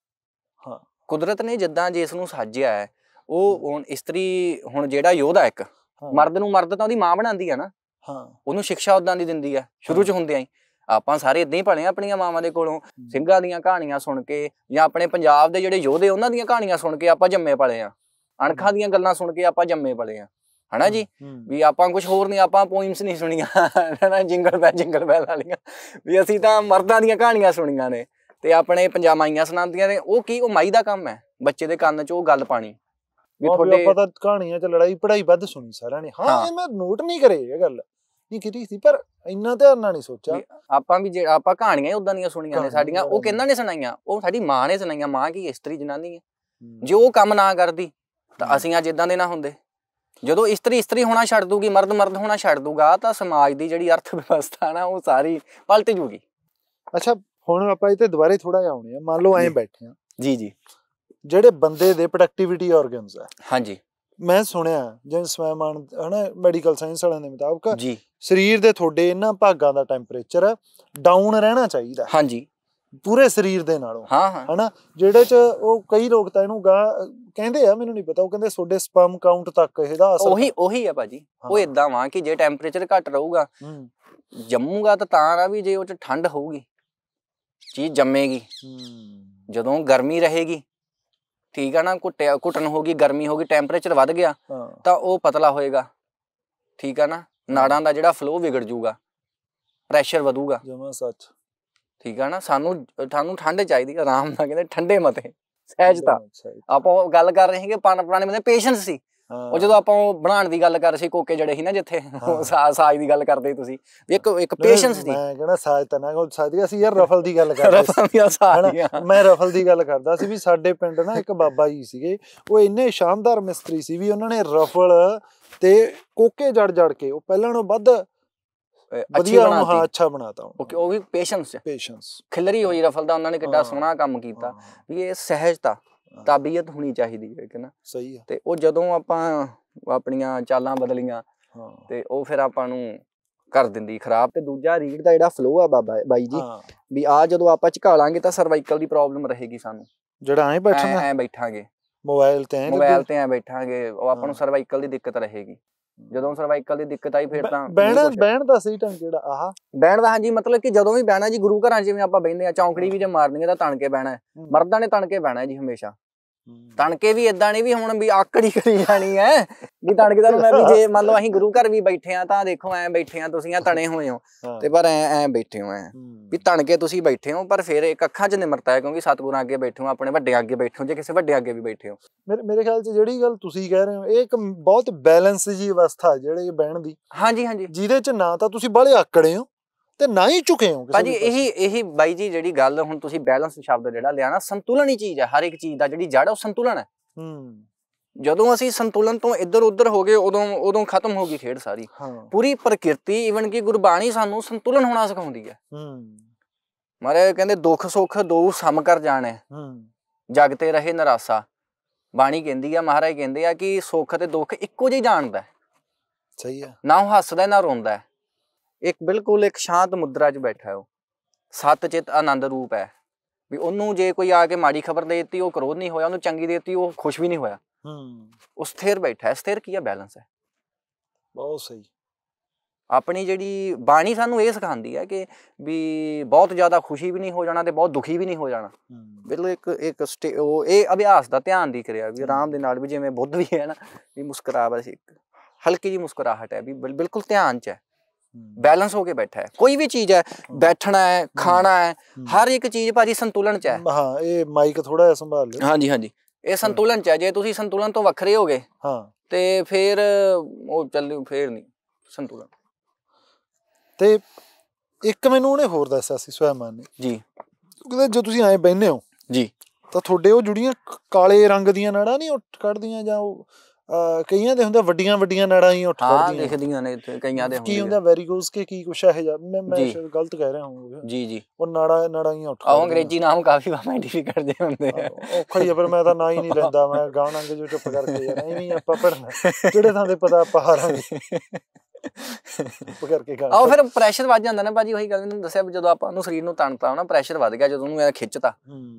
ਕੁਦਰਤ ਨੇ ਜਿੱਦਾਂ ਜਿਸ ਨੂੰ ਸਾਜਿਆ ਹੈ, ਉਹ ਹੁਣ ਇਸਤਰੀ, ਹੁਣ ਜਿਹੜਾ ਯੋਧਾ ਇੱਕ ਮਰਦ ਨੂੰ, ਮਰਦ ਤਾਂ ਉਹਦੀ ਮਾਂ ਬਣਾਉਂਦੀ ਆ ਨਾ, ਉਹਨੂੰ ਸਿੱਖਿਆ ਉਦਾਂ ਦੀ ਦਿੰਦੀ ਆ ਸ਼ੁਰੂ ਚ ਹੁੰਦਿਆਂ ਹੀ। ਆਪਾਂ ਸਾਰੇ ਏਦਾਂ ਹੀ ਪਲੇ ਆ ਆਪਣੀਆਂ ਮਾਵਾਂ ਦੇ ਕੋਲੋਂ, ਸਿੰਘਾਂ ਦੀਆਂ ਕਹਾਣੀਆਂ ਸੁਣ ਕੇ, ਜਾਂ ਆਪਣੇ ਪੰਜਾਬ ਦੇ ਜਿਹੜੇ ਯੋਧੇ ਉਹਨਾਂ ਦੀਆਂ ਕਹਾਣੀਆਂ ਸੁਣ ਕੇ ਆਪਾਂ ਜੰਮੇ ਪਲੇ ਆ, ਅਣਖਾਂ ਦੀਆਂ ਗੱਲਾਂ ਸੁਣ ਕੇ ਆਪਾਂ ਜੰਮੇ ਪਲੇ ਆ, ਹਨਾ ਜੀ। ਵੀ ਆਪਾਂ ਕੁਛ ਹੋਰ ਨਹੀਂ, ਆਪਾਂ ਪੋਇਮਸ ਨਹੀਂ ਸੁਣੀਆਂ ਜਿੰਗਲ ਬੈਲ ਵਾਲੀਆਂ, ਵੀ ਅਸੀਂ ਤਾਂ ਮਰਦਾਂ ਦੀਆਂ ਕਹਾਣੀਆਂ ਸੁਣੀਆਂ ਨੇ ਤੇ ਆਪਣੇ ਪੰਜਾਬ ਮਾਈਆਂ ਸੁਣਾਉਂਦੀਆਂ ਨੇ। ਉਹ ਕੀ, ਉਹ ਮਾਈ ਦਾ ਕੰਮ ਹੈ ਬੱਚੇ ਦੇ ਕੰਨ ਚ ਉਹ ਗੱਲ ਪਾਣੀ। ਵੀ ਤੁਹਾਡੇ ਆਪਾਂ ਤਾਂ ਕਹਾਣੀਆਂ ਚ ਲੜਾਈ ਪੜਾਈ ਵੱਧ ਸੁਣੀ ਸਾਰਿਆਂ ਨੇ। ਹਾਂ ਇਹ ਮੈਂ ਨੋਟ ਨਹੀਂ ਕਰੇ, ਇਹ ਗੱਲ ਨਹੀਂ ਕੀਤੀ ਸੀ, ਪਰ ਇੰਨਾ ਧਿਆਨ ਨਾਲ ਨਹੀਂ ਸੋਚਿਆ ਆਪਾਂ ਵੀ। ਜੇ ਆਪਾਂ ਕਹਾਣੀਆਂ ਉਦਾਂ ਦੀਆਂ ਸੁਣੀਆਂ ਨੇ ਸਾਡੀਆਂ, ਉਹ ਕਿਹਨਾਂ ਨੇ ਸੁਣਾਈਆਂ? ਉਹ ਸਾਡੀ ਮਾਂ ਨੇ ਸੁਣਾਈਆਂ। ਮਾਂ ਕੀ ਇਸਤਰੀ ਜਨਾਨੀ ਹੈ, ਜੇ ਉਹ ਕੰਮ ਨਾ ਕਰਦੀ ਤਾਂ ਅਸੀਂ ਅੱਜ ਏਦਾਂ ਦੇ ਨਾ ਹੁੰਦੇ। ਜਦੋਂ ਇਸਤਰੀ ਹੋਣਾ ਛੱਡ ਦੂਗੀ, ਮਰਦ ਹੋਣਾ ਛੱਡ ਦੂਗਾ, ਤਾਂ ਸਮਾਜ ਦੀ ਜਿਹੜੀ ਅਰਥ ਵਿਵਸਥਾ ਨਾ ਉਹ ਸਾਰੀ ਪਲਟ ਜੂਗੀ। ਅੱਛਾ ਹੁਣ ਆਪਾਂ ਇੱਥੇ ਦੁਬਾਰੇ ਥੋੜਾ ਜਿਹਾ ਆਉਣੇ ਆ। ਮੰਨ ਲਓ ਐਂ ਬੈਠੇ ਆ ਜੀ, ਜਿਹੜੇ ਬੰਦੇ ਦੇ ਪ੍ਰੋਡਕਟਿਵਿਟੀ ਆਰਗਨਸ ਆ, ਹਾਂਜੀ, ਮੈਂ ਸੁਣਿਆ ਜਿਵੇਂ ਸਵੈਮਾਨ ਹਨਾ ਮੈਡੀਕਲ ਸਾਇੰਸ ਵਾਲਿਆਂ ਦੇ ਮੁਤਾਬਕ ਜੀ ਸਰੀਰ ਦੇ ਤੁਹਾਡੇ ਇਹਨਾਂ ਭਾਗਾਂ ਦਾ ਟੈਂਪਰੇਚਰ ਡਾਊਨ ਰਹਿਣਾ ਚਾਹੀਦਾ। ਹਾਂਜੀ, ਪੂਰੇ ਸਰੀਰ ਦੇ ਨਾਲੋਂ, ਹਾਂ ਹਨਾ। ਜਿਹੜੇ ਚ ਉਹ ਕਈ ਲੋਕ ਤਾਂ ਇਹਨੂੰ ਕਹਿੰਦੇ ਆ, ਮੈਨੂੰ ਨਹੀਂ ਪਤਾ, ਉਹ ਕਹਿੰਦੇ ਤੁਹਾਡੇ ਸਪਰਮ ਕਾਊਂਟ ਤੱਕ ਇਹਦਾ ਅਸਰ ਉਹੀ ਆ ਭਾਜੀ। ਉਹ ਏਦਾਂ ਵਾ ਕਿ ਜੇ ਟੈਂਪਰੇਚਰ ਘੱਟ ਰਹੂਗਾ, ਜੰਮੂਗਾ ਤਾਂ ਨਾ ਵੀ ਜੇ ਉਹ ਚ ਠੰਡ ਹੋਊਗੀ ਚੀਜ਼ ਜੰਮੇਗੀ। ਜਦੋਂ ਗਰਮੀ ਰਹੇਗੀ, ਠੀਕ ਆ ਨਾ, ਘੁੱਟਣ ਹੋਗੀ, ਗਰਮੀ ਹੋਗੀ, ਟੈਂਪਰੇਚਰ ਵੱਧ ਗਿਆ ਤਾਂ ਉਹ ਪਤਲਾ ਹੋਏਗਾ, ਠੀਕ ਆ ਨਾ। ਨਾੜਾਂ ਦਾ ਜਿਹੜਾ ਫਲੋ ਵਿਗੜ ਜੂਗਾ, ਪ੍ਰੈਸ਼ਰ ਵਧੂਗਾ, ਸੱਚ, ਠੀਕ ਆ ਨਾ। ਸਾਨੂੰ ਠੰਡ ਚਾਹੀਦੀ, ਆਰਾਮ ਨਾਲ, ਕਹਿੰਦੇ ਠੰਡੇ ਮਤੇ ਸਹਿਜਤਾ। ਆਪਾਂ ਗੱਲ ਕਰ ਰਹੇ ਸੀਗੇ ਪੁਰਾਣੇ ਬੰਦੇ ਪੇਸ਼ੈਂਸ ਸੀ। ਉਹ ਜਦੋਂ ਆਪਾਂ ਉਹ ਬਣਾਉਣ ਦੀ ਗੱਲ ਕਰ ਰਹੇ ਸੀ, ਕੋਕੇ ਜੜੇ ਸੀ ਨਾ ਜਿੱਥੇ, ਸਾਜ ਦੀ ਗੱਲ ਕਰਦੇ ਤੁਸੀਂ, ਇੱਕ ਪੇਸ਼ੈਂਸ ਸੀ। ਮੈਂ ਕਹਿੰਦਾ ਸਾਜ ਤਾਂ ਨਾ ਸਾਜ, ਅਸੀਂ ਯਾਰ ਰਫਲ ਦੀ ਗੱਲ ਕਰ ਰਹੇ ਸੀ। ਮੈਂ ਰਫਲ ਦੀ ਗੱਲ ਕਰਦਾ ਸੀ ਵੀ ਸਾਡੇ ਪਿੰਡ ਨਾ ਇੱਕ ਬਾਬਾ ਜੀ ਸੀਗੇ, ਉਹ ਇੰਨੇ ਸ਼ਾਨਦਾਰ ਮਿਸਤਰੀ ਸੀ ਵੀ ਉਹਨਾਂ ਨੇ ਰਫਲ ਤੇ ਕੋਕੇ ਜੜ ਕੇ ਉਹ ਪਹਿਲਾਂ ਨਾਲੋਂ ਵੱਧ ਅੱਛਾ ਬਣਾਤਾ। ਉਹ ਵੀ ਪੇਸ਼ੈਂਸ ਖਿਲਰੀ ਹੋਈ ਰਫਲ ਦਾ, ਉਹਨਾਂ ਨੇ ਕਿੱਡਾ ਸੋਹਣਾ ਕੰਮ ਕੀਤਾ। ਵੀ ਇਹ ਸਹਿਜਤਾ, ਤਾਬੀਅਤ ਹੋਣੀ ਚਾਹੀਦੀ ਹੈ ਕਿ ਨਾ। ਸਹੀ ਹੈ। ਤੇ ਉਹ ਜਦੋਂ ਆਪਾਂ ਆਪਣੀਆਂ ਚਾਲਾਂ ਬਦਲੀਆਂ ਤੇ ਉਹ ਫਿਰ ਆਪਾਂ ਨੂੰ ਕਰ ਦਿੰਦੀ ਖਰਾਬ। ਤੇ ਦੂਜਾ ਰੀੜ ਦਾ ਜਿਹੜਾ ਫਲੋ ਆ ਬਾਈ ਜੀ, ਵੀ ਆ ਜਦੋਂ ਆਪਾਂ ਝੁਕਾ ਲਾਂਗੇ ਤਾਂ ਸਰਵਾਈਕਲ ਦੀ ਪ੍ਰੋਬਲਮ ਰਹੇਗੀ ਸਾਨੂੰ। ਜਿਹੜਾ ਐਂ ਬੈਠਾਂਗੇ ਮੋਬਾਈਲ ਤੇ ਐ ਬੈਠਾਂਗੇ, ਉਹ ਆਪਾਂ ਨੂੰ ਸਰਵਾਈਕਲ ਦੀ ਦਿੱਕਤ ਰਹੇਗੀ। ਜਦੋਂ ਸਰਵਾਈਕਲ ਦੀ ਦਿੱਕਤ ਆਈ ਫਿਰ ਤਾਂ ਬਹਿਣ ਦਾ ਸਹੀ ਢੰਗ ਕਿਹੜਾ? ਆਹ ਬਹਿਣ ਦਾ, ਹਾਂਜੀ, ਮਤਲਬ ਕਿ ਜਦੋਂ ਵੀ ਬਹਿਣਾ ਜੀ, ਗੁਰੂ ਘਰਾਂ ਜਿਵੇਂ ਆਪਾਂ ਬਹਿੰਦੇ ਆ, ਚੌਂਕੜੀ ਵੀ ਜੇ ਮਾਰਨੀ ਹੈ ਤਾਂ ਤਣ ਕੇ ਬਹਿਣਾ ਹੈ। ਮਰਦਾਂ ਨੇ ਤਣ ਕੇ ਬਹਿਣਾ ਜੀ ਹਮੇਸ਼ਾ। ਤਣ ਕੇ ਵੀ ਏਦਾਂ ਨਹੀਂ ਵੀ ਹੁਣ ਵੀ ਆਕੜੀ ਕਰੀ ਜਾਣੀ ਹੈ ਵੀ ਤਣ ਕੇ। ਤੁਹਾਨੂੰ ਮੈਂ ਵੀ ਜੇ ਮੰਨ ਲਓ ਅਸੀਂ ਗੁਰੂ ਘਰ ਵੀ ਬੈਠੇ ਆ ਤਾਂ ਦੇਖੋ ਐ ਬੈਠੇ ਆ, ਤੁਸੀਂ ਆ ਤਣੇ ਹੋਏ ਹੋ ਤੇ ਪਰ ਐ ਬੈਠੇ ਹੋ, ਐ ਵੀ ਤਣ ਕੇ ਤੁਸੀਂ ਬੈਠੇ ਹੋ, ਪਰ ਫਿਰ ਇੱਕ ਅੱਖਾਂ 'ਚ ਨਿਮਰਤਾ ਹੈ ਕਿਉਂਕਿ ਸਤਿਗੁਰਾਂ ਅੱਗੇ ਬੈਠੇ ਹੋ, ਆਪਣੇ ਵੱਡਿਆਂ ਅੱਗੇ ਬੈਠੇ ਹੋ, ਜੇ ਕਿਸੇ ਵੱਡੇ ਅੱਗੇ ਵੀ ਬੈਠੇ ਹੋ। ਮੇਰੇ ਖਿਆਲ 'ਚ ਜਿਹੜੀ ਗੱਲ ਤੁਸੀਂ ਕਹਿ ਰਹੇ ਹੋ, ਇਹ ਇੱਕ ਬਹੁਤ ਬੈਲੈਂਸ ਜੀ ਅਵਸਥਾ ਜਿਹੜੇ ਬਹਿਣ ਦੀ। ਹਾਂਜੀ, ਜਿਹਦੇ 'ਚ ਨਾ ਤਾਂ ਤੁਸੀਂ ਬਾਹਲੇ ਆਕੜੇ ਹੋ ਤੇ ਨਾ ਹੀ ਝੁਕੇ ਹੋ ਭਾਜੀ। ਇਹੀ ਬਾਈ ਜੀ ਜਿਹੜੀ ਗੱਲ ਹੁਣ ਤੁਸੀਂ ਬੈਲੈਂਸ ਸ਼ਬਦ ਜਿਹੜਾ ਲਿਆ ਨਾ, ਸੰਤੁਲਨ ਹੀ ਚੀਜ਼ ਹੈ। ਹਰ ਇੱਕ ਚੀਜ਼ ਦਾ ਜਿਹੜੀ ਜੜ ਉਹ ਸੰਤੁਲਨ ਹੈ। ਜਦੋਂ ਅਸੀਂ ਸੰਤੁਲਨ ਤੋਂ ਇੱਧਰ ਉੱਧਰ ਹੋ ਗਏ, ਉਦੋਂ ਖਤਮ ਹੋ ਗਈ ਖੇਡ ਸਾਰੀ। ਪੂਰੀ ਪ੍ਰਕਿਰਤੀ, ਈਵਨ ਕਿ ਗੁਰਬਾਣੀ ਸਾਨੂੰ ਸੰਤੁਲਨ ਹੋਣਾ ਸਿਖਾਉਂਦੀ ਹੈ। ਮਹਾਰਾਜ ਕਹਿੰਦੇ ਦੁੱਖ ਸੁੱਖ ਦੋ ਸਮ ਕਰ ਜਾਣੇ, ਜਗ ਤੇ ਰਹੇ ਨਰਾਸਾ। ਬਾਣੀ ਕਹਿੰਦੀ ਆ, ਮਹਾਰਾਜ ਕਹਿੰਦੇ ਆ ਕਿ ਸੁੱਖ ਤੇ ਦੁੱਖ ਇੱਕੋ ਜਿਹੀ ਜਾਣਦਾ। ਸਹੀ ਹੈ। ਨਾ ਉਹ ਹੱਸਦਾ ਨਾ ਰੋਂਦਾ, ਇੱਕ ਬਿਲਕੁਲ ਇੱਕ ਸ਼ਾਂਤ ਮੁਦਰਾ 'ਚ ਬੈਠਾ। ਉਹ ਸਤ ਚਿਤ ਆਨੰਦ ਰੂਪ ਹੈ। ਵੀ ਉਹਨੂੰ ਜੇ ਕੋਈ ਆ ਕੇ ਮਾੜੀ ਖਬਰ ਦੇ ਦਿੱਤੀ, ਉਹ ਕ੍ਰੋਧ ਨਹੀਂ ਹੋਇਆ, ਉਹਨੂੰ ਚੰਗੀ ਦੇ ਦਿੱਤੀ, ਉਹ ਖੁਸ਼ ਵੀ ਨਹੀਂ ਹੋਇਆ। ਉਹ ਸਥਿਰ ਬੈਠਾ ਹੈ। ਸਥਿਰ ਕੀ ਹੈ? ਬੈਲੈਂਸ ਹੈ। ਬਹੁਤ ਸਹੀ। ਆਪਣੀ ਜਿਹੜੀ ਬਾਣੀ ਸਾਨੂੰ ਇਹ ਸਿਖਾਉਂਦੀ ਹੈ ਕਿ ਵੀ ਬਹੁਤ ਜ਼ਿਆਦਾ ਖੁਸ਼ੀ ਵੀ ਨਹੀਂ ਹੋ ਜਾਣਾ ਤੇ ਬਹੁਤ ਦੁਖੀ ਵੀ ਨਹੀਂ ਹੋ ਜਾਣਾ। ਬਿਲਕੁਲ ਇਹ ਅਭਿਆਸ ਦਾ ਧਿਆਨ ਦੀ ਕਰਿਆ ਵੀ ਆਰਾਮ ਦੇ ਨਾਲ, ਵੀ ਜਿਵੇਂ ਬੁੱਧ ਵੀ ਹੈ ਨਾ, ਵੀ ਮੁਸਕਰਾਵਾ ਸੀ, ਇੱਕ ਹਲਕੀ ਜਿਹੀ ਮੁਸਕਰਾਹਟ ਹੈ, ਵੀ ਬਿਲਕੁਲ ਧਿਆਨ 'ਚ ਹੈ, ਬੈਲੈਂਸ ਹੋ ਕੇ ਬੈਠਾ ਹੈ। ਕੋਈ ਵੀ ਚੀਜ਼ ਹੈ, ਬੈਠਣਾ ਹੈ, ਖਾਣਾ ਹੈ, ਹਰ ਇੱਕ ਚੀਜ਼ ਭਾਜੀ ਸੰਤੁਲਨ 'ਚ ਹੈ। ਹਾਂ, ਇਹ ਮਾਈਕ ਥੋੜਾ ਜਿਹਾ ਸੰਭਾਲ ਲਿਓ। ਹਾਂਜੀ, ਇਹ ਸੰਤੁਲਨ 'ਚ ਹੈ। ਜੇ ਤੁਸੀਂ ਸੰਤੁਲਨ ਤੋਂ ਵੱਖਰੇ ਹੋ ਗਏ ਤੇ ਫਿਰ ਉਹ ਚੱਲ, ਫੇਰ ਨਹੀਂ ਸੰਤੁਲਨ। ਤੇ ਇੱਕ ਮੈਨੂੰ ਉਹਨੇ ਹੋਰ ਦੱਸਿਆ ਸੀ ਸਵੈਮਾਨ ਨੇ ਜੀ, ਕਹਿੰਦੇ ਜੇ ਤੁਸੀਂ ਐਂ ਬਹਿੰਦੇ ਹੋ ਜੀ ਤਾਂ ਤੁਹਾਡੇ ਉਹ ਜਿਹੜੀਆਂ ਕਾਲੇ ਰੰਗ ਦੀਆਂ ਨਾੜਾਂ ਨਹੀਂ ਉੱਠ ਕੱਢਦੀਆਂ, ਜਾਂ ਉਹ ਕਈਆਂ ਦੇ ਹੁੰਦਾ ਵੱਡੀਆਂ ਵੱਡੀਆਂ ਨਾੜਾਂ ਹੀ ਉੱਠ ਖੜਦੀਆਂ ਦਿਖਦੀਆਂ ਨੇ ਇੱਥੇ ਕਈਆਂ ਦੇ ਕੀ ਹੁੰਦਾ ਵੈਰੀਗੋਸ ਕੇ ਕੀ ਕੁਛ ਹੈ ਜਾਂ ਮੈਂ ਸ਼ਾਇਦ ਗਲਤ ਕਹਿ ਰਿਹਾ ਹਾਂ ਜੀ ਉਹ ਨਾੜਾਂ ਹੀ ਉੱਠ ਅੰਗਰੇਜ਼ੀ ਨਾਮ ਕਾਫੀ ਆਇਡੈਂਟੀਫਾਈ ਕਰਦੇ ਹੁੰਦੇ ਆ ਔਖਾ ਹੀ ਆ ਪਰ ਮੈਂ ਤਾਂ ਨਾ ਹੀ ਨਹੀਂ ਲੈਂਦਾ ਮੈਂ ਗਾਣਾਂਗੇ ਜੋ ਚੁੱਪ ਕਰਕੇ ਯਾਰ ਐਵੇਂ ਆਪਾਂ ਪੜਨਾ ਜਿਹੜੇ ਥਾਂ ਦੇ ਪਤਾ ਆਪਾਂ ਹਾਰਾਂਗੇ ਕਰਕੇ ਗਾ ਫਿਰ ਪ੍ਰੈਸ਼ਰ ਵੱਧ ਜਾਂਦਾ ਨਾ ਭਾਜੀ ਉਹੀ ਗੱਲ ਮੈਨੂੰ ਦੱਸਿਆ ਜਦੋਂ ਆਪਾਂ ਨੂੰ ਸਰੀਰ ਨੂੰ ਤਣਤਾ ਨਾ ਪ੍ਰੈਸ਼ਰ ਵੱਧ ਗਿਆ ਜਦੋਂ ਉਹਨੂੰ ਇਹ ਖਿੱਚਤਾ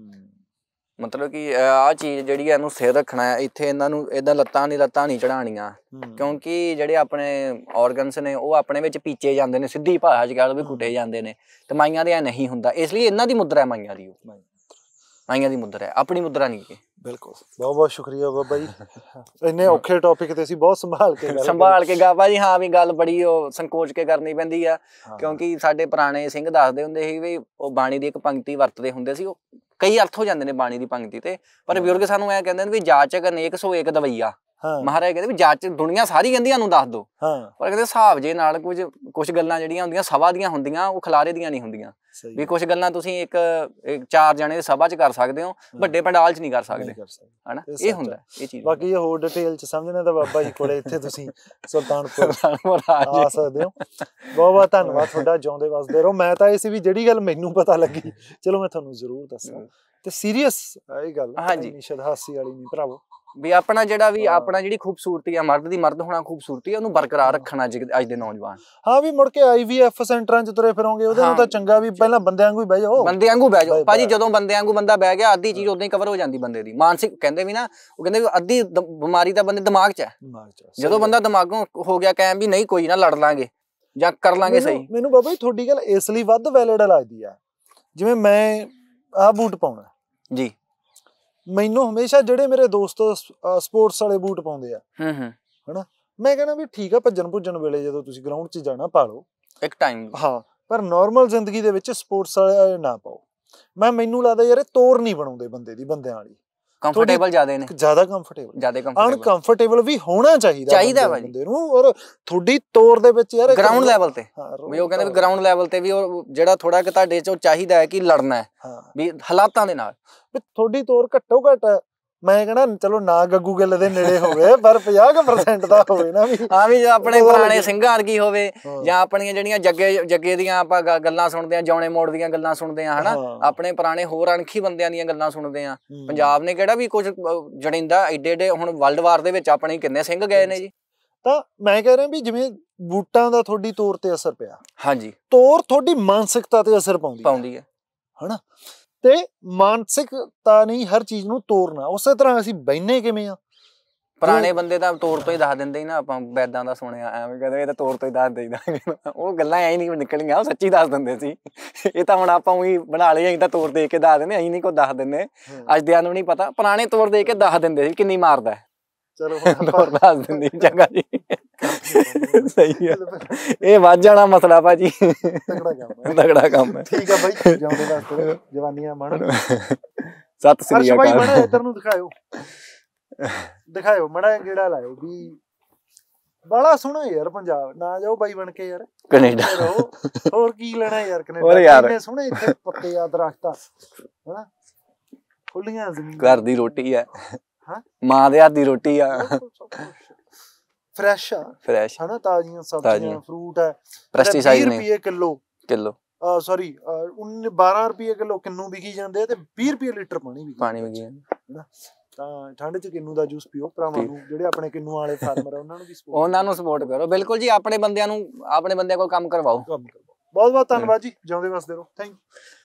ਮਤਲਬ ਕਿ ਆਹ ਚੀਜ਼ ਜਿਹੜੀ ਇਹਨੂੰ ਸਿਰ ਰੱਖਣਾ ਹੈ ਇੱਥੇ ਇਹਨਾਂ ਨੂੰ ਏਦਾਂ ਲੱਤਾਂ ਨਹੀਂ ਚੜਾਉਣੀਆਂ ਕਿਉਂਕਿ ਜਿਹੜੇ ਆਪਣੇ ਆਰਗਨਸ ਨੇ ਉਹ ਆਪਣੇ ਵਿੱਚ ਪੀਚੇ ਜਾਂਦੇ ਨੇ ਸਿੱਧੀ ਭਾਸ਼ਾ ਚ ਕਹਿ ਲਓ ਵੀ ਕੁੱਟੇ ਜਾਂਦੇ ਨੇ ਤੇ ਮਾਈਆਂ ਦੇ ਇਹ ਨਹੀਂ ਹੁੰਦਾ ਇਸ ਲਈ ਇਹਨਾਂ ਦੀ ਮੁਦਰਾ ਹੈ ਮਾਈਆਂ ਦੀ ਮੁਦਰਾ ਹੈ ਆਪਣੀ ਮੁਦਰਾ ਨਹੀਂ ਬਿਲਕੁਲ ਬਹੁਤ ਬਹੁਤ ਸ਼ੁਕਰੀਆ ਬਾਬਾ ਜੀ ਇੰਨੇ ਔਖੇ ਟੌਪਿਕ ਤੇ ਅਸੀਂ ਬਹੁਤ ਸੰਭਾਲ ਕੇ ਗਾ ਭਾਜੀ ਹਾਂ ਵੀ ਗੱਲ ਬੜੀ ਉਹ ਸੰਕੋਚ ਕੇ ਕਰਨੀ ਪੈਂਦੀ ਆ ਕਿਉਂਕਿ ਸਾਡੇ ਪੁਰਾਣੇ ਸਿੰਘ ਦੱਸਦੇ ਹੁੰਦੇ ਸੀ ਵੀ ਉਹ ਬਾਣੀ ਦੀ ਇੱਕ ਪੰਕਤੀ ਵਰਤਦੇ ਹੁੰਦੇ ਸੀ ਉਹ ਕਈ ਅਰਥ ਹੋ ਜਾਂਦੇ ਨੇ ਬਾਣੀ ਦੀ ਪੰਕਤੀ ਤੇ ਪਰ ਬਜ਼ੁਰਗ ਸਾਨੂੰ ਐ ਕਹਿੰਦੇ ਨੇ ਵੀ ਜਾਚਕ ਅਨੇਕ ਸੋ ਏਕ ਦਵਈਆ ਮਹਾਰਾਜ ਕਹਿੰਦੇ ਵੀ ਜਾਚ ਦੁਨੀਆ ਸਾਰੀ ਕਹਿੰਦੀ ਸਾਨੂੰ ਦੱਸ ਦੋ ਪਰ ਕਹਿੰਦੇ ਹਿਸਾਬ ਜੇ ਨਾਲ ਕੁਝ ਗੱਲਾਂ ਜਿਹੜੀਆਂ ਹੁੰਦੀਆਂ ਸਭਾ ਦੀਆਂ ਹੁੰਦੀਆਂ ਉਹ ਖਿਲਾਰੇ ਦੀਆਂ ਨਹੀਂ ਹੁੰਦੀਆਂ ਵੀ ਕੁਝ ਗੱਲਾਂ ਤੁਸੀਂ ਇੱਕ 4 ਜਣੇ ਦੀ ਸਭਾ 'ਚ ਕਰ ਸਕਦੇ ਹੋ ਵੱਡੇ ਪੰਡਾਲ 'ਚ ਨਹੀਂ ਕਰ ਸਕਦੇ ਹਨਾ ਇਹ ਹੁੰਦਾ ਇਹ ਚੀਜ਼ ਬਾਕੀ ਇਹ ਹੋਰ ਡਿਟੇਲ 'ਚ ਸਮਝਣਾ ਤਾਂ ਬਾਬਾ ਜੀ ਕੋਲੇ ਇੱਥੇ ਤੁਸੀਂ ਸੁਲਤਾਨਪੁਰ ਆ ਸਕਦੇ ਹੋ ਬਹੁਤ ਬਹੁਤ ਧੰਨਵਾਦ ਤੁਹਾਡਾ ਜਿਉਂਦੇ ਵਸਦੇ ਰਹੋ ਮੈਂ ਤਾਂ ਇਹ ਸੀ ਵੀ ਜਿਹੜੀ ਗੱਲ ਮੈਨੂੰ ਪਤਾ ਲੱਗੀ ਚਲੋ ਮੈਂ ਤੁਹਾਨੂੰ ਜ਼ਰੂਰ ਦੱਸਾਂ ਤੇ ਸੀਰੀਅਸ ਇਹ ਗੱਲ ਨਿਸ਼ਦ ਹਾਸੀ ਵਾਲੀ ਨਹੀਂ ਭਰਾਵੋ ਵੀ ਆਪਣਾ ਜਿਹੜਾ ਵੀ ਆਪਣਾ ਜਿਹੜੀ ਖੂਬਸੂਰਤੀ ਆ ਮਰਦ ਦੀ ਮਰਦ ਹੋਣਾ ਖੂਬਸੂਰਤੀ ਉਹਨੂੰ ਬਰਕਰਾਰ ਰੱਖਣਾ ਅੱਜ ਦੇ ਨੌਜਵਾਨ ਹਾਂ ਵੀ ਮੁੜ ਕੇ IVF ਸੈਂਟਰਾਂ 'ਚ ਤੁਰੇ ਫਿਰੋਂਗੇ ਉਹਦੇ ਨੂੰ ਤਾਂ ਚੰਗਾ ਵੀ ਪਹਿਲਾਂ ਬੰਦਿਆਂ ਵਾਂਗੂ ਹੀ ਬਹਿ ਜਾਓ ਭਾਜੀ ਜਦੋਂ ਬੰਦਿਆਂ ਵਾਂਗੂ ਬੰਦਾ ਬਹਿ ਗਿਆ ਅੱਧੀ ਚੀਜ਼ ਉਦਾਂ ਹੀ ਕਵਰ ਹੋ ਜਾਂਦੀ ਬੰਦੇ ਦੀ ਮਾਨਸਿਕ ਕਹਿੰਦੇ ਵੀ ਨਾ ਉਹ ਕਹਿੰਦੇ ਵੀ ਅੱਧੀ ਬਿਮਾਰੀ ਤਾਂ ਬੰਦੇ ਦਿਮਾਗ 'ਚ ਹੈ ਜਦੋਂ ਬੰਦਾ ਦਿਮਾਗੋਂ ਹੋ ਗਿਆ ਕਹਿ ਵੀ ਨਹੀਂ ਕੋਈ ਨਾ ਲੜ ਲਾਂਗੇ ਜਾਂ ਕਰ ਲਾਂਗੇ ਸਹੀ ਮੈਨੂੰ ਬਾਬਾ ਜੀ ਤੁਹਾਡੀ ਗੱਲ ਇਸ ਲਈ ਵੱਧ ਵੈਲਿਡ ਲੱਗਦੀ ਆ ਜਿਵੇਂ ਮੈਂ ਆਹ ਬੂਟ ਪਾਉਣਾ ਜੀ ਮੈਨੂੰ ਹਮੇਸ਼ਾ ਜਿਹੜੇ ਮੇਰੇ ਦੋਸਤ ਸਪੋਰਟਸ ਵਾਲੇ ਬੂਟ ਪਾਉਂਦੇ ਆ ਹਨਾ ਮੈਂ ਕਹਿੰਦਾ ਵੀ ਠੀਕ ਆ ਭੱਜਣ ਵੇਲੇ ਜਦੋਂ ਤੁਸੀਂ ਗਰਾਊਂਡ 'ਚ ਜਾਣਾ ਪਾ ਲਓ ਇੱਕ ਟਾਈਮ ਹਾਂ ਪਰ ਨਾਰਮਲ ਜ਼ਿੰਦਗੀ ਦੇ ਵਿੱਚ ਸਪੋਰਟਸ ਵਾਲੇ ਨਾ ਪਾਓ ਮੈਨੂੰ ਲੱਗਦਾ ਯਾਰ ਇਹ ਤੋਰ ਨਹੀਂ ਬਣਾਉਂਦੇ ਬੰਦਿਆਂ ਵਾਲੀ ਕੰਫਰਟੇਬਲ ਜ਼ਿਆਦਾ ਕੰਫਰਟੇਬਲ ਅਨਕੰਫਰਟੇਬਲ ਵੀ ਹੋਣਾ ਚਾਹੀਦਾ ਬੰਦੇ ਨੂੰ ਔਰ ਤੁਹਾਡੀ ਤੋਰ ਦੇ ਵਿੱਚ ਯਾਰ ਗਰਾਊਂਡ ਲੈਵਲ ਤੇ ਵੀ ਉਹ ਕਹਿੰਦੇ ਵੀ ਗਰਾਊਂਡ ਲੈਵਲ ਤੇ ਵੀ ਉਹ ਜਿਹੜਾ ਥੋੜਾ ਕਿ ਤੁਹਾਡੇ 'ਚ ਚਾਹੀਦਾ ਹੈ ਕਿ ਲੜਨਾ ਹੈ ਵੀ ਹਾਲਾਤਾਂ ਦੇ ਨਾਲ ਵੀ ਤੁਹਾਡੀ ਤੋਰ ਘੱਟੋ ਘੱਟ ਮੈਂ ਕਹਿਣਾ ਚਲੋ ਨਾ ਗੱਗੂ ਗਿੱਲ ਦੇ ਨੇੜੇ ਹੋਵੇ ਪਰ 50% ਦਾ ਹੋਵੇ ਨਾ ਵੀ ਹਾਂ ਵੀ ਆਪਣੇ ਪੁਰਾਣੇ ਸਿੰਘਾਂ ਵਰਗੀ ਹੋਵੇ ਜਾਂ ਆਪਣੀਆਂ ਜਿਹੜੀਆਂ ਜੱਗੇ ਦੀਆਂ ਆਪਾਂ ਗੱਲਾਂ ਸੁਣਦੇ ਆ ਜੌਣੇ ਮੋੜ ਦੀਆਂ ਗੱਲਾਂ ਸੁਣਦੇ ਆ ਹਨਾ ਆਪਣੇ ਪੁਰਾਣੇ ਹੋਰ ਅਣਖੀ ਬੰਦਿਆਂ ਦੀਆਂ ਗੱਲਾਂ ਸੁਣਦੇ ਆ ਪੰਜਾਬ ਨੇ ਕਿਹੜਾ ਵੀ ਕੁਝ ਜੜਿੰਦਾ ਏਡੇ ਹੁਣ ਵਰਲਡ ਵਾਰ ਦੇ ਵਿੱਚ ਆਪਣੇ ਕਿੰਨੇ ਸਿੰਘ ਗਏ ਨੇ ਜੀ ਤਾਂ ਮੈਂ ਕਹਿ ਰਿਹਾ ਵੀ ਜਿਵੇਂ ਬੂਟਾਂ ਦਾ ਤੁਹਾਡੀ ਤੋਰ ਤੇ ਅਸਰ ਪਿਆ ਹਾਂਜੀ ਤੋਰ ਤੁਹਾਡੀ ਮਾਨਸਿਕਤਾ ਤੇ ਅਸਰ ਪਾਉਂਦੀ ਹੈ ਹਨਾ ਤੇ ਮਾਨਸਿਕਤਾ ਨਹੀਂ ਹਰ ਚੀਜ਼ ਨੂੰ ਤੋੜਨਾ ਉਸੇ ਤਰ੍ਹਾਂ ਅਸੀਂ ਬੈਠੇ ਕਿਵੇਂ ਆ ਪੁਰਾਣੇ ਬੰਦੇ ਤਾਂ ਤੋੜ ਤੋਂ ਹੀ ਦੱਸ ਦਿੰਦੇ ਨਾ ਆਪਾਂ ਵੈਦਾਂ ਦਾ ਸੁਣਿਆ ਐਵੇਂ ਕਹਿੰਦੇ ਇਹ ਤਾਂ ਤੋੜ ਤੋਂ ਹੀ ਦੱਸ ਦੇਈਦਾ ਉਹ ਗੱਲਾਂ ਐਂ ਨਹੀਂ ਨਿਕਲੀਆਂ ਉਹ ਸੱਚੀ ਦੱਸ ਦਿੰਦੇ ਸੀ ਇਹ ਤਾਂ ਹੁਣ ਆਪਾਂ ਉਹੀ ਬਣਾ ਲਈ ਅਸੀਂ ਤਾਂ ਤੋੜ ਦੇ ਕੇ ਦੱਸ ਦਿੰਦੇ ਅਸੀਂ ਨਹੀਂ ਕੋਈ ਦੱਸ ਦਿੰਦੇ ਅੱਜ ਦਿਆਂ ਨੂੰ ਨਹੀਂ ਪਤਾ ਪੁਰਾਣੇ ਤੋੜ ਦੇ ਕੇ ਦੱਸ ਦਿੰਦੇ ਸੀ ਕਿੰਨੀ ਮਾਰਦਾ ਚਲੋ ਤੋੜ ਦੱਸ ਦਿੰਦੀ ਚੰਗਾ ਜੀ ਸਹੀ ਹੈ ਇਹ ਵੱਧ ਜਾਣਾ ਮਸਲਾ ਭਾਜੀ ਤਗੜਾ ਕੰਮ ਹੈ ਠੀਕ ਆ ਬਾਈ ਜਿਉਂਦੇ ਵਾਸਤੇ ਜਵਾਨੀਆਂ ਮਣ ਸਤਿ ਸ੍ਰੀ ਅਕਾਲ ਮੜਾ ਇੱਧਰ ਨੂੰ ਦਿਖਾਇਓ ਮੜਾ ਗੇੜਾ ਲਾਇਓ ਵੀ ਬੜਾ ਸੋਹਣਾ ਯਾਰ ਪੰਜਾਬ ਨਾ ਜਾਓ ਬਾਈ ਬਣ ਕੇ ਯਾਰ ਕੈਨੇਡਾ ਹੋਰ ਕੀ ਲੈਣਾ ਯਾਰ ਕੈਨੇਡਾ ਇੰਨੇ ਸੋਹਣੇ ਇੱਥੇ ਪੱਤੇ ਆ ਦਰਖਤਾਂ ਹਨਾ ਖੁੱਲੀਆਂ ਜ਼ਮੀਨ ਘਰ ਦੀ ਰੋਟੀ ਹੈ ਮਾਂ ਦੇ ਹੱਥ ਦੀ ਰੋਟੀ ਆ ਫਰੈਸ਼ ਹਨਾ ਤਾਜ਼ੀਆਂ ਸਬਜ਼ੀਆਂ ਫਰੂਟ ਹੈ ਪੈਸਟੀਸਾਈਡ ਨਹੀਂ 20 ਰੁਪਏ ਕਿਲੋ ਸੌਰੀ 12 ਰੁਪਏ ਕਿਲੋ ਕਿੰਨੂ ਵਿਕੀ ਜਾਂਦੇ ਆ ਤੇ 20 ਰੁਪਏ ਲੀਟਰ ਪਾਣੀ ਵਿਕੀ ਜਾਂਦਾ ਤਾਂ ਠੰਡ 'ਚ ਕਿੰਨੂ ਦਾ ਜੂਸ ਪੀਓ ਭਰਾਵਾਂ ਨੂੰ ਜਿਹੜੇ ਆਪਣੇ ਕਿੰਨੂ ਵਾਲੇ ਫਾਰਮਰ ਆ ਉਹਨਾਂ ਨੂੰ ਸਪੋਰਟ ਕਰੋ ਬਿਲਕੁਲ ਜੀ ਆਪਣੇ ਬੰਦਿਆਂ ਕੋਲ ਕੰਮ ਕਰਵਾਓ ਬਹੁਤ ਬਹੁਤ ਧੰਨਵਾਦ ਜੀ ਜਿਉਂਦੇ ਵਸਦੇ ਰਹੋ ਥੈਂਕ ਯੂ